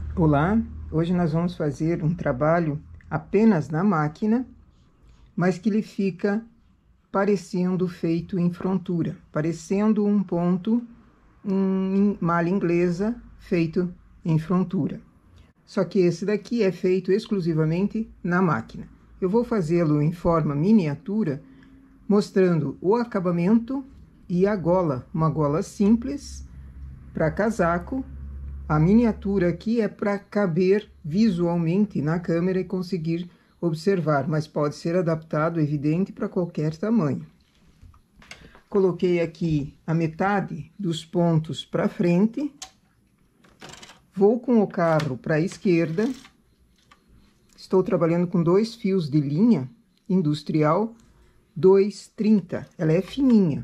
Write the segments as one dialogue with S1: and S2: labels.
S1: Olá, hoje nós vamos fazer um trabalho apenas na máquina, mas que ele fica parecendo feito em frontura, parecendo um ponto, malha inglesa feito em frontura. Só que esse daqui é feito exclusivamente na máquina. Eu vou fazê-lo em forma miniatura, mostrando o acabamento e a gola, uma gola simples para casaco. A miniatura aqui é para caber visualmente na câmera e conseguir observar, mas pode ser adaptado, evidente, para qualquer tamanho. Coloquei aqui a metade dos pontos para frente. Vou com o carro para a esquerda. Estou trabalhando com 2 fios de linha industrial 230. Ela é fininha.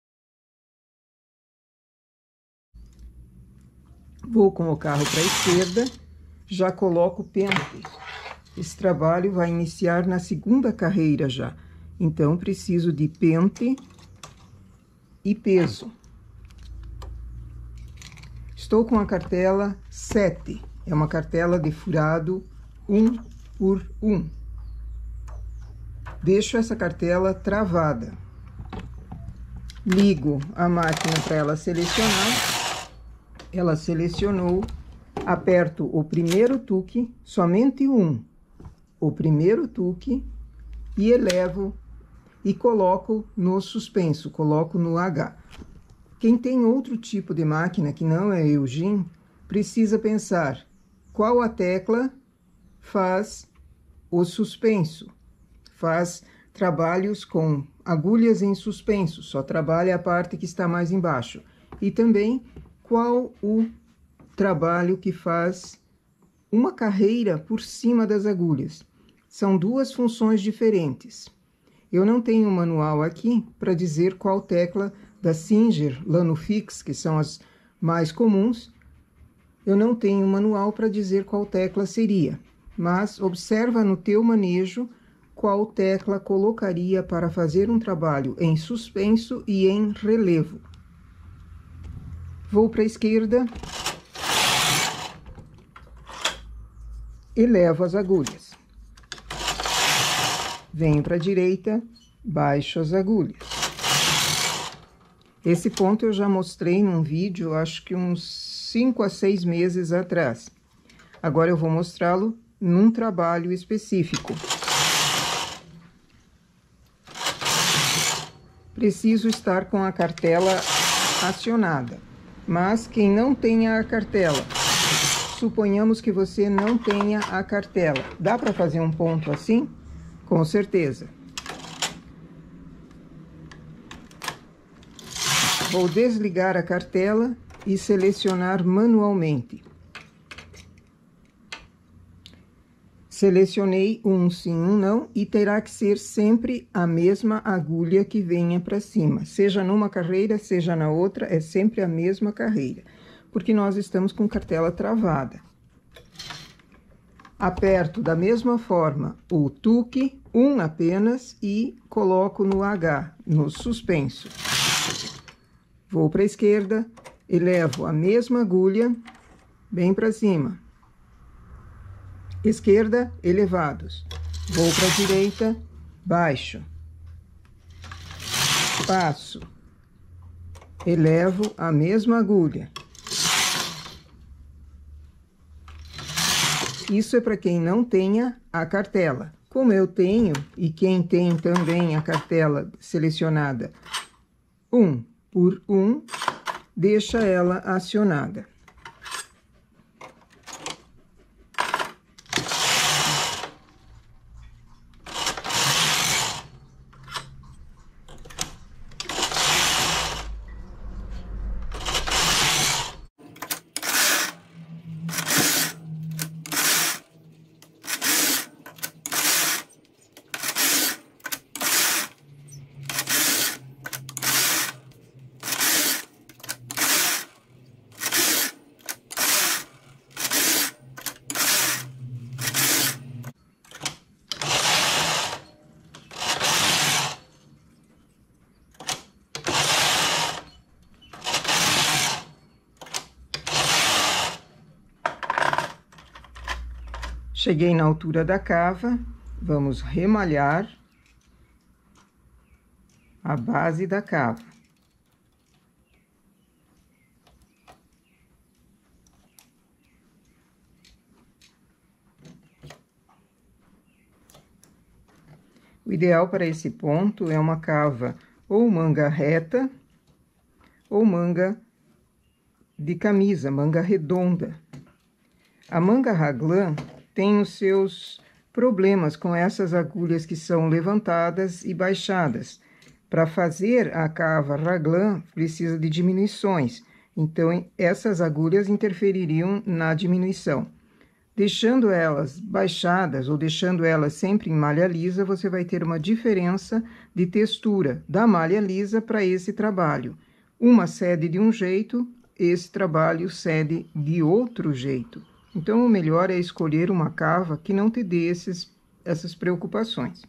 S1: Vou com o carro para a esquerda, já coloco o pente. Esse trabalho vai iniciar na segunda carreira já. Então, preciso de pente e peso. Estou com a cartela 7. É uma cartela de furado 1 por 1. Deixo essa cartela travada. Ligo a máquina para ela selecionar. Ela selecionou, aperto o primeiro tuque, somente o primeiro tuque, e elevo e coloco no suspenso, coloco no H. Quem tem outro tipo de máquina que não é Eugene, precisa pensar qual a tecla faz o suspenso, faz trabalhos com agulhas em suspenso, só trabalha a parte que está mais embaixo. E também qual o trabalho que faz uma carreira por cima das agulhas. São 2 funções diferentes. Eu não tenho um manual aqui para dizer qual tecla da Singer Lanofix, que são as mais comuns. Eu não tenho um manual para dizer qual tecla seria, mas observa no teu manejo qual tecla colocaria para fazer um trabalho em suspenso e em relevo. Vou para a esquerda, elevo as agulhas. Venho para a direita, baixo as agulhas. Esse ponto eu já mostrei num vídeo, acho que uns 5 a 6 meses atrás. Agora eu vou mostrá-lo num trabalho específico. Preciso estar com a cartela acionada. Mas quem não tenha a cartela, suponhamos que você não tenha a cartela. Dá para fazer um ponto assim? Com certeza. Vou desligar a cartela e selecionar manualmente. Selecionei um sim, um não, e terá que ser sempre a mesma agulha que venha para cima. Seja numa carreira, seja na outra, é sempre a mesma carreira, porque nós estamos com cartela travada. Aperto da mesma forma o tuque, um apenas, e coloco no H, no suspenso. Vou para a esquerda, elevo a mesma agulha, bem para cima. Esquerda, elevados. Vou para a direita, baixo. Passo. Elevo a mesma agulha. Isso é para quem não tenha a cartela. Como eu tenho, e quem tem também a cartela selecionada 1 por 1, deixa ela acionada. Cheguei na altura da cava, vamos remalhar a base da cava. O ideal para esse ponto é uma cava ou manga reta ou manga de camisa, manga redonda. A manga raglan tem os seus problemas com essas agulhas que são levantadas e baixadas. Para fazer a cava raglan, precisa de diminuições, então essas agulhas interfeririam na diminuição. Deixando elas baixadas ou deixando elas sempre em malha lisa, você vai ter uma diferença de textura da malha lisa para esse trabalho. Uma cede de um jeito, esse trabalho cede de outro jeito. Então, o melhor é escolher uma cava que não te dê essas preocupações.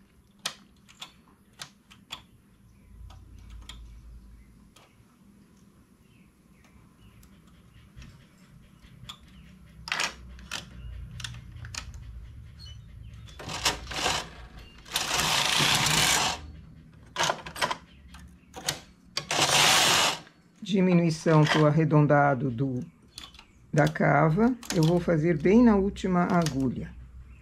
S1: Diminuição para o arredondado da cava, eu vou fazer bem na última agulha.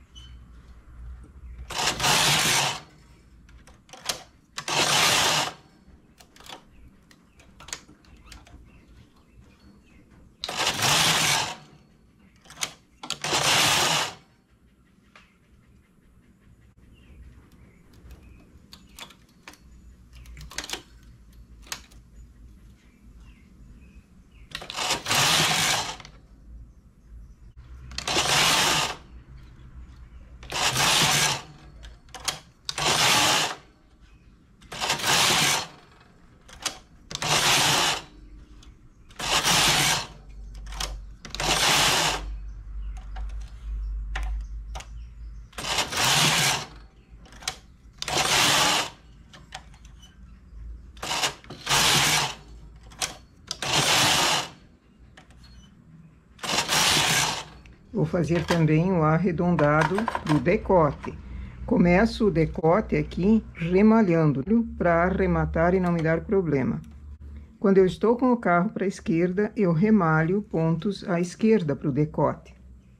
S1: Vou fazer também o arredondado do decote. Começo o decote aqui remalhando para arrematar e não me dar problema. Quando eu estou com o carro para a esquerda, eu remalho pontos à esquerda para o decote.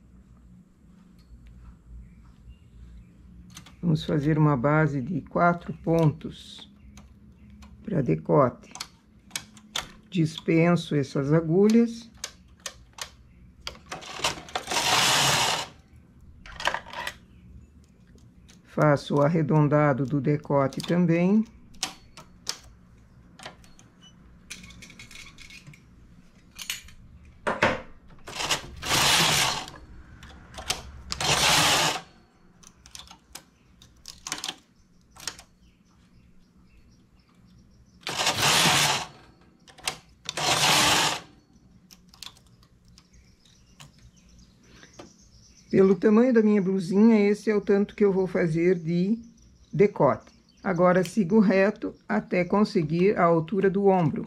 S1: Vamos fazer uma base de 4 pontos para decote. Dispenso essas agulhas. Faço o arredondado do decote também. Pelo tamanho da minha blusinha, esse é o tanto que eu vou fazer de decote. Agora, sigo reto até conseguir a altura do ombro.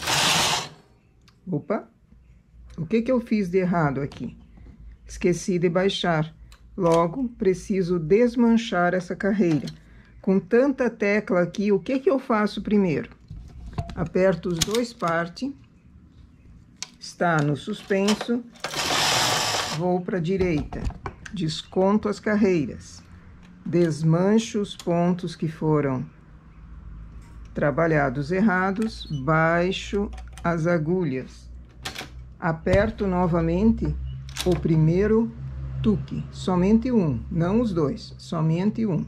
S1: Opa! O que eu fiz de errado aqui? Esqueci de baixar. Logo, preciso desmanchar essa carreira. Com tanta tecla aqui, o que eu faço primeiro? Aperto os dois partes. Está no suspenso. Vou para a direita, desconto as carreiras, desmancho os pontos que foram trabalhados errados, baixo as agulhas, aperto novamente o primeiro tuque, somente um, não os dois, somente um.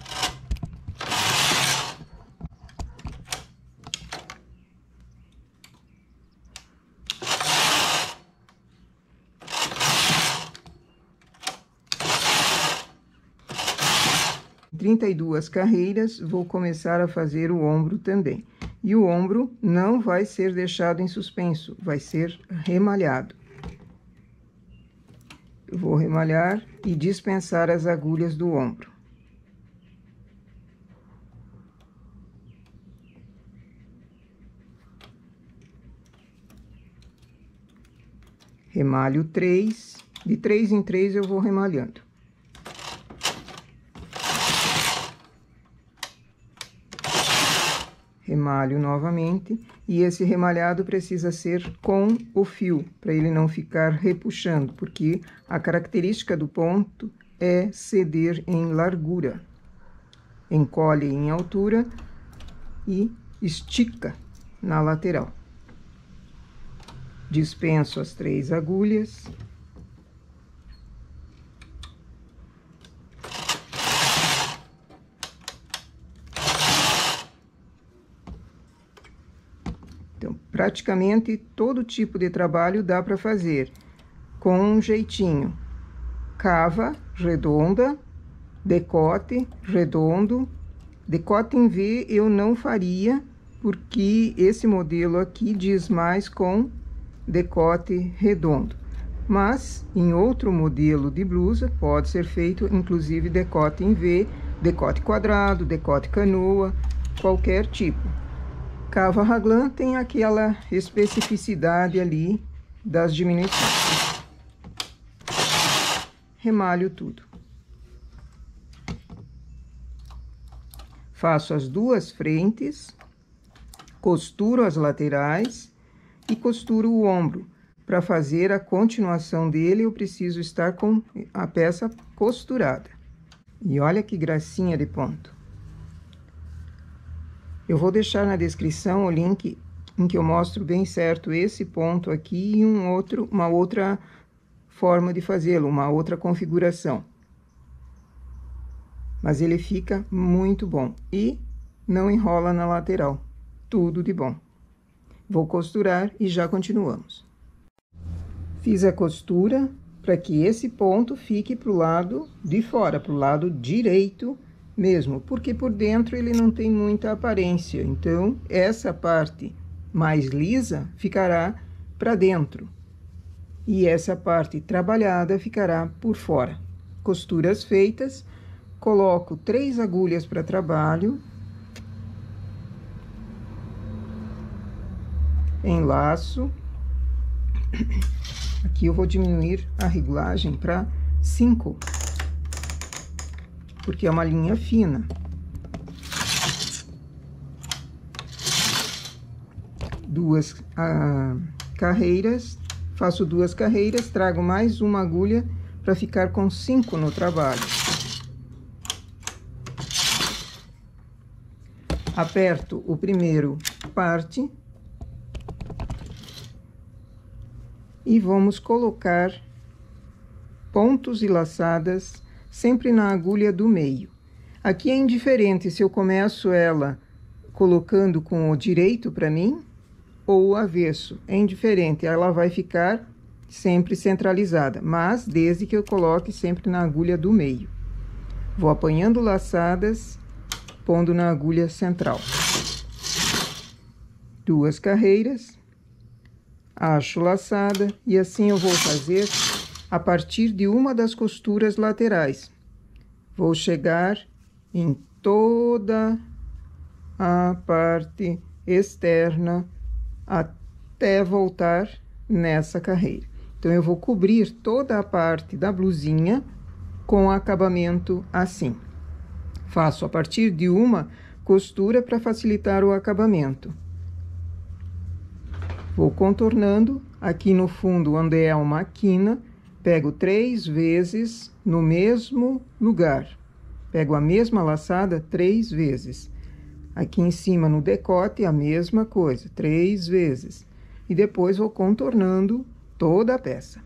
S1: Com 32 carreiras, vou começar a fazer o ombro também. E o ombro não vai ser deixado em suspenso, vai ser remalhado. Eu vou remalhar e dispensar as agulhas do ombro. Remalho 3, de 3 em 3 eu vou remalhando. remalho novamente, e esse remalhado precisa ser com o fio, para ele não ficar repuxando, porque a característica do ponto é ceder em largura. Encolhe em altura e estica na lateral. Dispenso as 3 agulhas. Então, praticamente todo tipo de trabalho dá para fazer com um jeitinho. Cava redonda, decote redondo. Decote em V eu não faria, porque esse modelo aqui diz mais com decote redondo. Mas, em outro modelo de blusa, pode ser feito, inclusive, decote em V, decote quadrado, decote canoa, qualquer tipo. Cava raglan tem aquela especificidade ali das diminuições. Remalho tudo. Faço as 2 frentes, costuro as laterais e costuro o ombro. Para fazer a continuação dele, eu preciso estar com a peça costurada. E olha que gracinha de ponto. Eu vou deixar na descrição o link em que eu mostro bem certo esse ponto aqui e uma outra forma de fazê-lo, uma outra configuração. Mas ele fica muito bom e não enrola na lateral. Tudo de bom. Vou costurar e já continuamos. Fiz a costura para que esse ponto fique para o lado de fora, para o lado direito mesmo, porque por dentro ele não tem muita aparência. Então, essa parte mais lisa ficará para dentro e essa parte trabalhada ficará por fora. Costuras feitas, coloco 3 agulhas para trabalho, enlaço. Aqui eu vou diminuir a regulagem para 5, porque é uma linha fina. Duas carreiras, faço 2 carreiras, trago mais uma agulha para ficar com 5 no trabalho. Aperto o primeiro parte e vamos colocar pontos e laçadas sempre na agulha do meio. Aqui é indiferente se eu começo ela colocando com o direito para mim ou o avesso, é indiferente, ela vai ficar sempre centralizada, mas desde que eu coloque sempre na agulha do meio. Vou apanhando laçadas, pondo na agulha central. 2 carreiras, acho laçada e assim eu vou fazer a partir de uma das costuras laterais. Vou chegar em toda a parte externa até voltar nessa carreira. Então, eu vou cobrir toda a parte da blusinha com acabamento assim. Faço a partir de uma costura para facilitar o acabamento. Vou contornando aqui no fundo, onde é uma quina, pego 3 vezes no mesmo lugar. Pego a mesma laçada 3 vezes. Aqui em cima no decote, a mesma coisa, 3 vezes. E depois vou contornando toda a peça.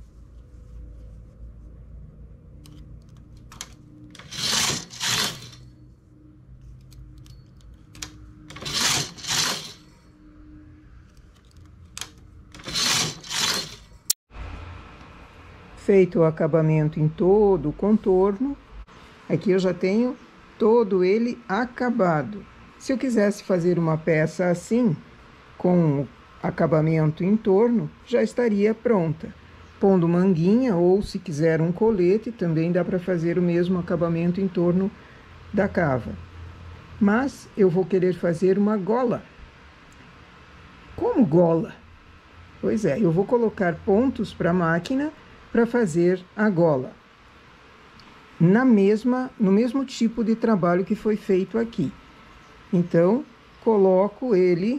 S1: Feito o acabamento em todo o contorno, aqui eu já tenho todo ele acabado. Se eu quisesse fazer uma peça assim, com acabamento em torno, já estaria pronta. Pondo manguinha ou, se quiser, um colete, também dá para fazer o mesmo acabamento em torno da cava. Mas eu vou querer fazer uma gola. Como gola? Pois é, eu vou colocar pontos para a máquina para fazer a gola. No mesmo tipo de trabalho que foi feito aqui. Então, coloco ele,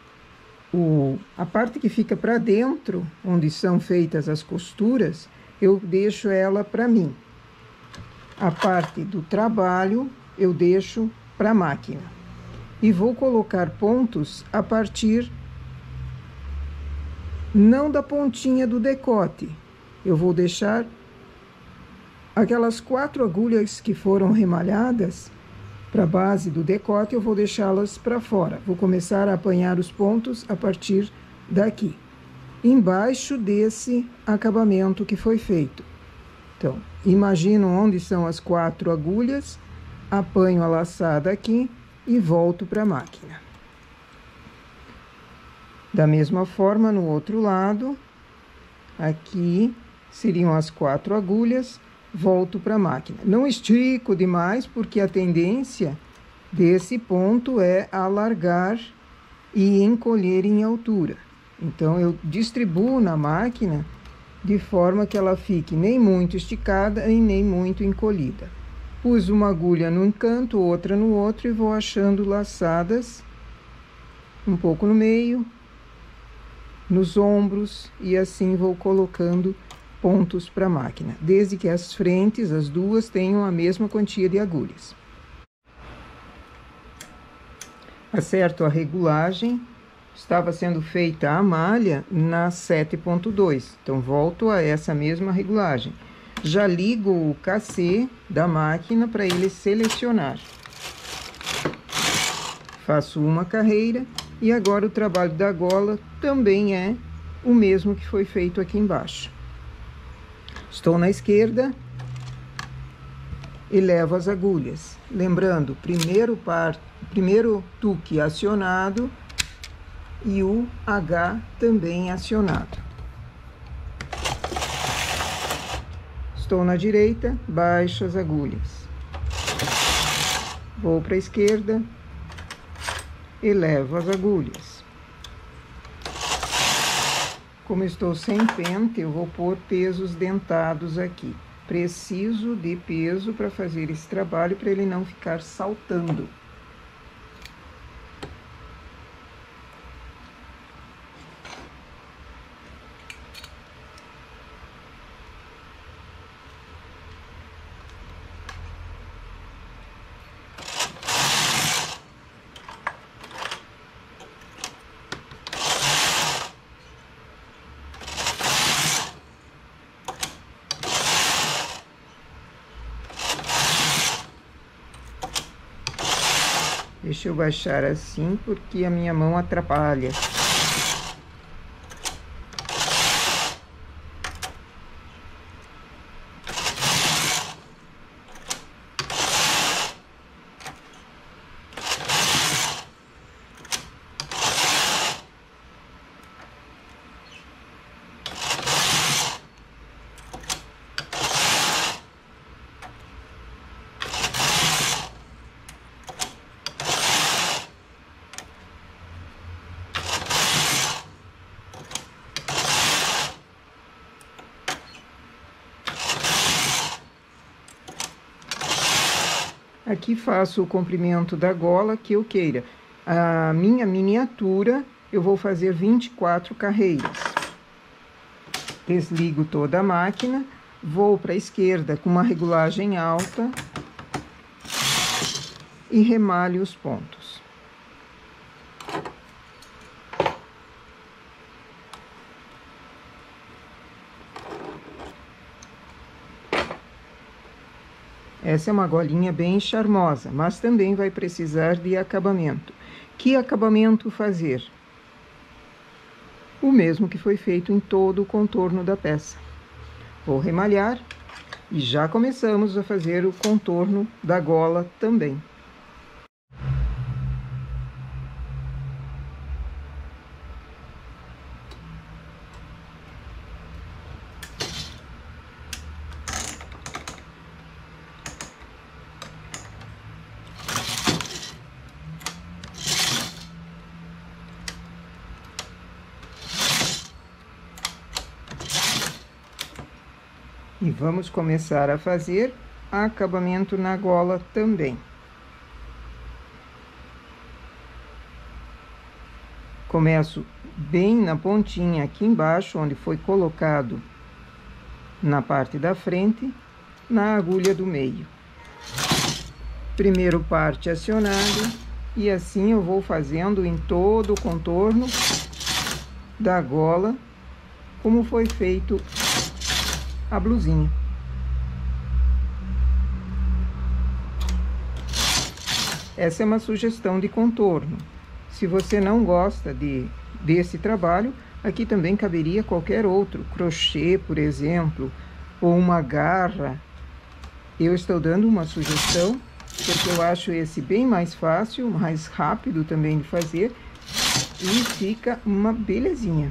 S1: a parte que fica para dentro, onde são feitas as costuras, eu deixo ela para mim. A parte do trabalho eu deixo para a máquina. E vou colocar pontos a partir não da pontinha do decote. Eu vou deixar aquelas 4 agulhas que foram remalhadas para a base do decote, eu vou deixá-las para fora. Vou começar a apanhar os pontos a partir daqui, embaixo desse acabamento que foi feito. Então, imagino onde são as 4 agulhas, apanho a laçada aqui e volto para a máquina. Da mesma forma, no outro lado, aqui seriam as 4 agulhas, volto para a máquina. Não estico demais, porque a tendência desse ponto é alargar e encolher em altura. Então, eu distribuo na máquina de forma que ela fique nem muito esticada e nem muito encolhida. Pus uma agulha num canto, outra no outro, e vou achando laçadas um pouco no meio, nos ombros, e assim vou colocando pontos para a máquina, desde que as frentes, as duas, tenham a mesma quantia de agulhas. Acerto a regulagem. Estava sendo feita a malha na 7.2, então volto a essa mesma regulagem. Já ligo o cassê da máquina para ele selecionar. Faço uma carreira e agora o trabalho da gola também é o mesmo que foi feito aqui embaixo. Estou na esquerda e levo as agulhas. Lembrando, primeiro tuque acionado e o H também acionado. Estou na direita, baixo as agulhas. Vou para a esquerda e levo as agulhas. Como estou sem pente, eu vou pôr pesos dentados aqui. Preciso de peso para fazer esse trabalho, para ele não ficar saltando. Deixa eu baixar assim, porque a minha mão atrapalha. Aqui faço o comprimento da gola que eu queira. A minha miniatura, eu vou fazer 24 carreiras. Desligo toda a máquina, vou para a esquerda com uma regulagem alta e remalho os pontos. Essa é uma golinha bem charmosa, mas também vai precisar de acabamento. Que acabamento fazer? O mesmo que foi feito em todo o contorno da peça. Vou remalhar e já começamos a fazer o contorno da gola também. E vamos começar a fazer acabamento na gola também. Começo bem na pontinha aqui embaixo, onde foi colocado na parte da frente, na agulha do meio. Primeiro parte acionado, e assim eu vou fazendo em todo o contorno da gola, como foi feito a blusinha. Essa é uma sugestão de contorno. Se você não gosta desse trabalho, aqui também caberia qualquer outro, crochê, por exemplo, ou uma garra. Eu estou dando uma sugestão, porque eu acho esse bem mais fácil, mais rápido também de fazer, e fica uma belezinha.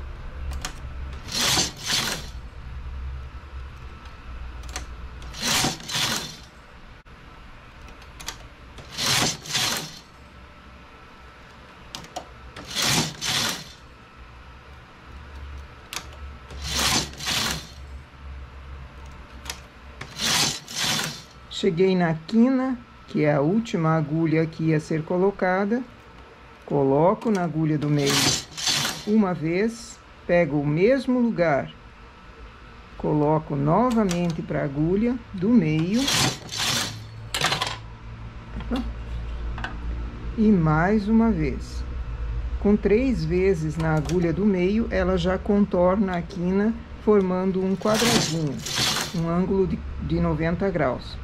S1: Cheguei na quina, que é a última agulha que ia ser colocada, coloco na agulha do meio uma vez, pego o mesmo lugar, coloco novamente para a agulha do meio, e mais uma vez. Com 3 vezes na agulha do meio, ela já contorna a quina, formando um quadradinho, um ângulo de 90 graus.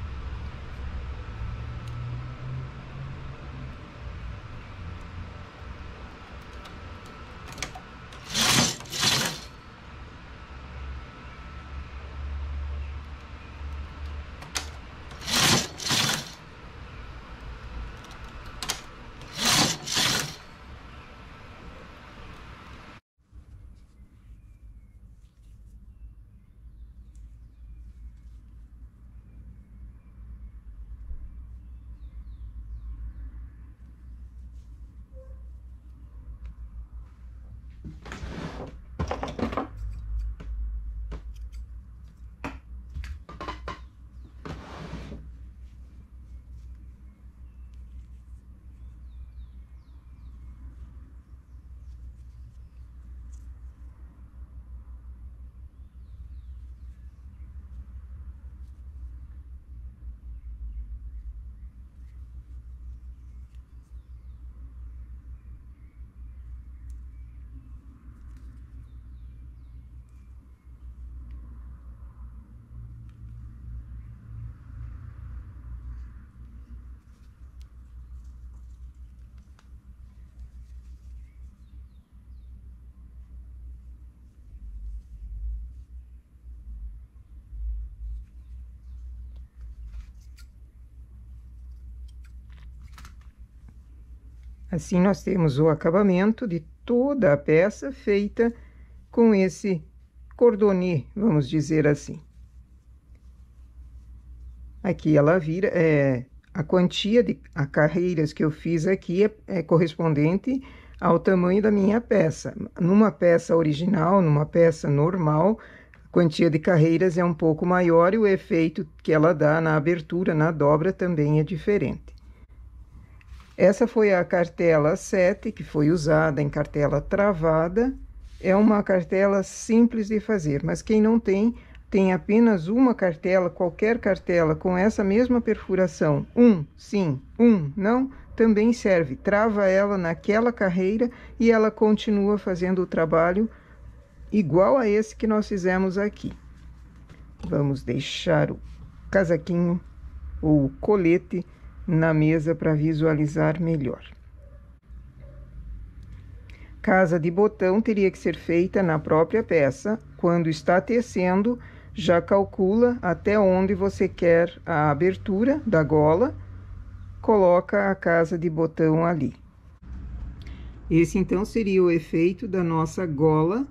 S1: Assim, nós temos o acabamento de toda a peça feita com esse cordonê, vamos dizer assim. Aqui ela vira, a quantia de carreiras que eu fiz aqui é correspondente ao tamanho da minha peça. Numa peça original, numa peça normal, a quantia de carreiras é um pouco maior e o efeito que ela dá na abertura, na dobra, também é diferente. Essa foi a cartela 7, que foi usada em cartela travada. É uma cartela simples de fazer, mas quem não tem apenas uma cartela, qualquer cartela com essa mesma perfuração, sim, não, também serve. Trava ela naquela carreira e ela continua fazendo o trabalho igual a esse que nós fizemos aqui. Vamos deixar o casaquinho ou o colete na mesa para visualizar melhor. Casa de botão teria que ser feita na própria peça. Quando está tecendo, já calcula até onde você quer a abertura da gola, coloca a casa de botão ali. Esse então seria o efeito da nossa gola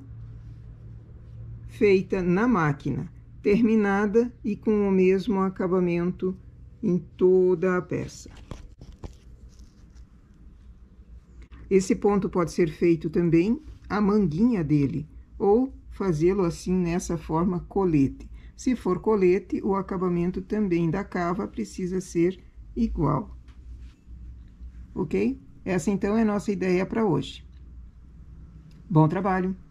S1: feita na máquina, terminada e com o mesmo acabamento em toda a peça. Esse ponto pode ser feito também a manguinha dele, ou fazê-lo assim nessa forma colete. Se for colete, o acabamento também da cava precisa ser igual. Ok? Essa então é a nossa ideia para hoje. Bom trabalho!